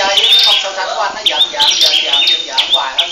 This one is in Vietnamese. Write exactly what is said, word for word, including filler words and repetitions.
chơi với con sâu xanh của anh nó giận giận giận giận giận giận hoài hết.